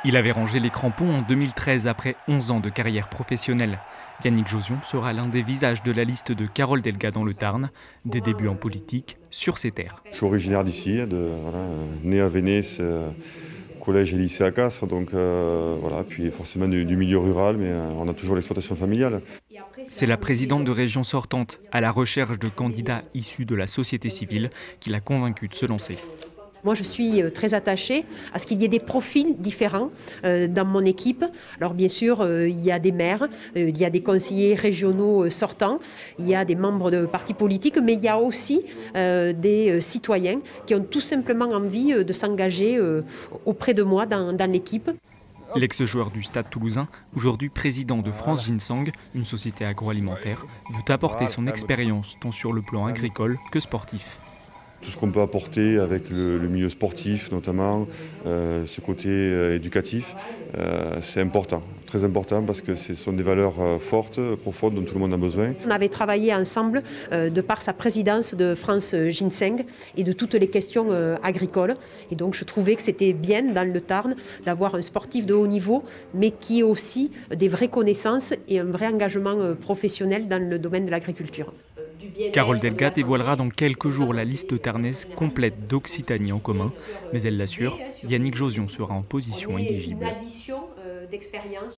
Il avait rangé les crampons en 2013 après 11 ans de carrière professionnelle. Yannick Josion sera l'un des visages de la liste de Carole Delga dans le Tarn, des débuts en politique sur ses terres. Je suis originaire d'ici, né à Vénès, collège et lycée à Castres, donc voilà, puis forcément du milieu rural, mais on a toujours l'exploitation familiale. C'est la présidente de région sortante, à la recherche de candidats issus de la société civile, qui l'a convaincue de se lancer. Moi, je suis très attachée à ce qu'il y ait des profils différents dans mon équipe. Alors, bien sûr, il y a des maires, il y a des conseillers régionaux sortants, il y a des membres de partis politiques, mais il y a aussi des citoyens qui ont tout simplement envie de s'engager auprès de moi dans l'équipe. L'ex-joueur du Stade Toulousain, aujourd'hui président de France Ginseng, une société agroalimentaire, veut apporter son expérience tant sur le plan agricole que sportif. Tout ce qu'on peut apporter avec le milieu sportif notamment, ce côté éducatif, c'est important, très important parce que ce sont des valeurs fortes, profondes dont tout le monde a besoin. On avait travaillé ensemble de par sa présidence de France Ginseng et de toutes les questions agricoles. Et donc je trouvais que c'était bien dans le Tarn d'avoir un sportif de haut niveau, mais qui ait aussi des vraies connaissances et un vrai engagement professionnel dans le domaine de l'agriculture. Carole Delga dévoilera dans quelques jours la liste tarnaise complète d'Occitanie en commun, mais elle l'assure, Yannick Josion sera en position éligible.